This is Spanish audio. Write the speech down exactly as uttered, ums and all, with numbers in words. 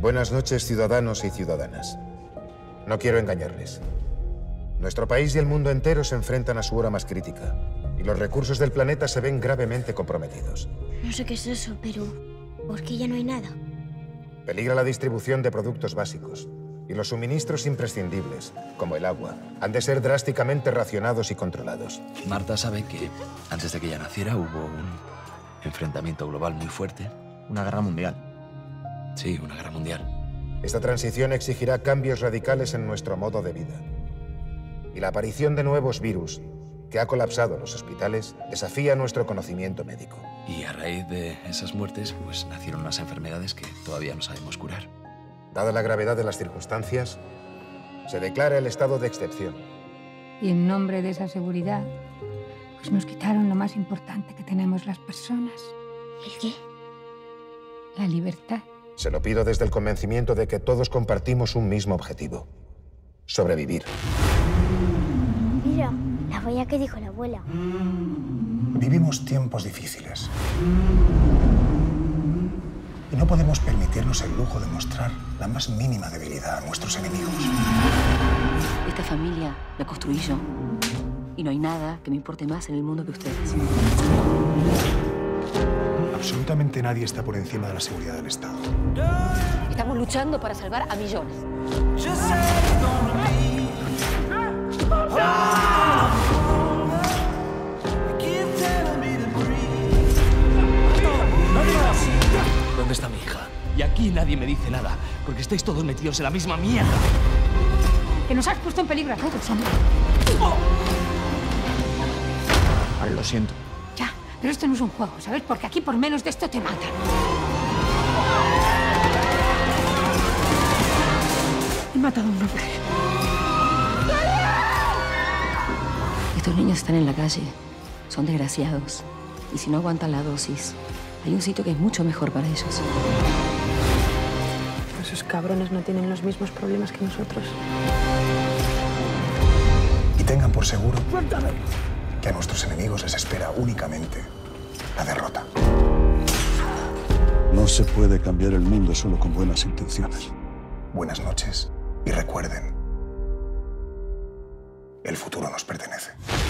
Buenas noches, ciudadanos y ciudadanas. No quiero engañarles. Nuestro país y el mundo entero se enfrentan a su hora más crítica, y los recursos del planeta se ven gravemente comprometidos. No sé qué es eso, pero ¿por qué ya no hay nada? Peligra la distribución de productos básicos, y los suministros imprescindibles, como el agua, han de ser drásticamente racionados y controlados. Marta sabe que antes de que ella naciera hubo un enfrentamiento global muy fuerte. Una guerra mundial. Sí, una guerra mundial. Esta transición exigirá cambios radicales en nuestro modo de vida. Y la aparición de nuevos virus, que ha colapsado los hospitales, desafía nuestro conocimiento médico. Y a raíz de esas muertes, pues nacieron unas enfermedades que todavía no sabemos curar. Dada la gravedad de las circunstancias, se declara el estado de excepción. Y en nombre de esa seguridad, pues nos quitaron lo más importante que tenemos las personas. ¿El qué? La libertad. Se lo pido desde el convencimiento de que todos compartimos un mismo objetivo: sobrevivir. Mira, la huella que dijo la abuela. Vivimos tiempos difíciles. Y no podemos permitirnos el lujo de mostrar la más mínima debilidad a nuestros enemigos. Esta familia la construí yo. Y no hay nada que me importe más en el mundo que ustedes. Absolutamente nadie está por encima de la seguridad del Estado. Estamos luchando para salvar a millones. ¿Dónde está mi hija? Y aquí nadie me dice nada, porque estáis todos metidos en la misma mierda. Que nos has puesto en peligro a todos, hombre. Vale, lo siento. Ya, pero esto no es un juego, ¿sabes? Porque aquí por menos de esto te matan. He matado a un hombre. Estos niños están en la calle. Son desgraciados. Y si no aguantan la dosis, hay un sitio que es mucho mejor para ellos. Esos cabrones no tienen los mismos problemas que nosotros. Y tengan por seguro que a nuestros enemigos les espera únicamente la derrota. No se puede cambiar el mundo solo con buenas intenciones. Buenas noches y recuerden, el futuro nos pertenece.